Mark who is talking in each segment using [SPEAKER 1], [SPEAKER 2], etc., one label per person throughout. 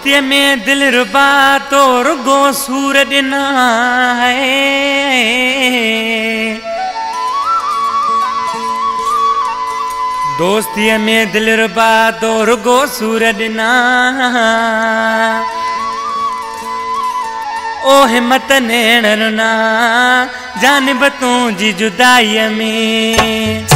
[SPEAKER 1] दोस्ती में दिल रुबा तो रुगो सूर दिना है। दोस्ती में दिल रुबा तो रुगो सूर दिना। ओ हिम्मत नेणना जानब तू जी जुदाई में।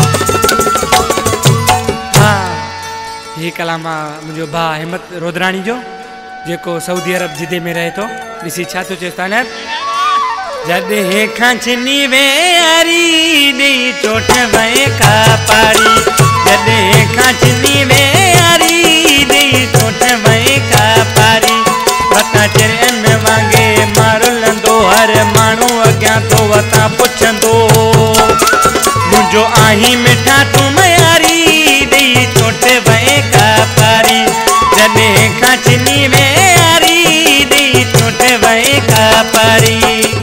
[SPEAKER 1] हाँ ये कलाम मुझो भा हिम्मत रोदरानी जो जेको सऊदी अरब जिदे में रहे तो ॾिसी छा तो चेस्तान जॾहिं खां छिनी वे यारी ॾेई चोट वए का पारी। जॾहिं खां छिनी वे यारी ॾेई चोट वए का पारी। वता चरन वांगे मारलंदो हर माण्हू अॻियां तो वता पुछंदो मुझो आही मिठा तू मयारी ॾेई चोट वए का पारी। जॾहिं खां छिनी वे यारी ॾेई चोट वए का पारी।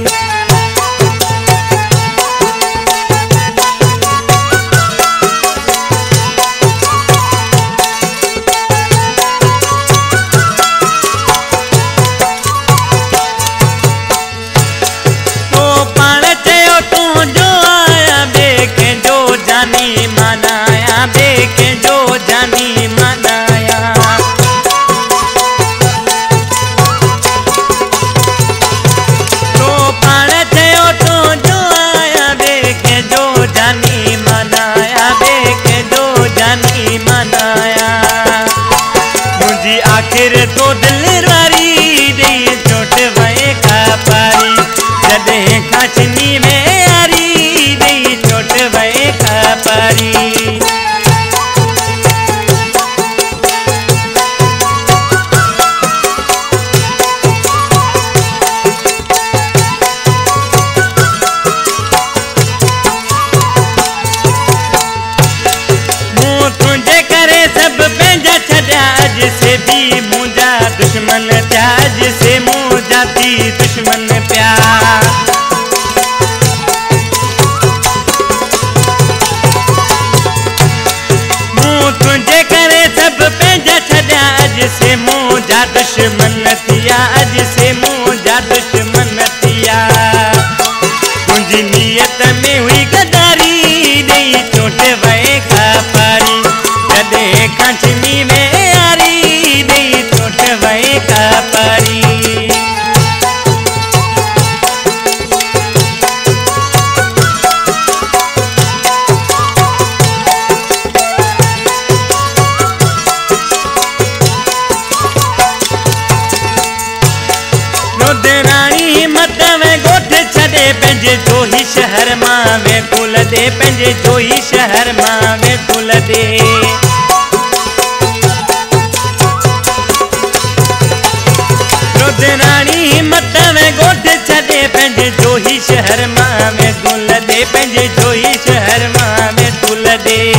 [SPEAKER 1] आखिर तो दिल वारी ॾेई चोट वए का पारी। जॾहिं खां छिनी वे यारी ॾेई चोट वए का पारी। मूं तुंहिंजे करे सभु पंहिंजा छॾिया अॼु से भी मुझा दुश्मन त्याज से मुझा थी दुश्मन प्यार। मूं तुझे करे सब पंहिंजा छॾिया अॼु से मुझा दुश्मन थिया अॼु से मुझा दुश्मन थिया। तुंहिंजी नियत में हुई गदारी ॾेई चोट वए का पारी। जॾहिं खां छिनी वे यारी ॾेई चोट वए का पारी। रोदरानी हिम्मत में गोठ छॾे पंहिंजे जोही शहर मां वे कुल दे पंहिंजे जोही शहर मां वे कुल दे। रोदरानी हिम्मत में गोठ छॾे पंहिंजे जोही शहर मां वे कुल दे पंहिंजे जोही शहर मां वे कुल दे।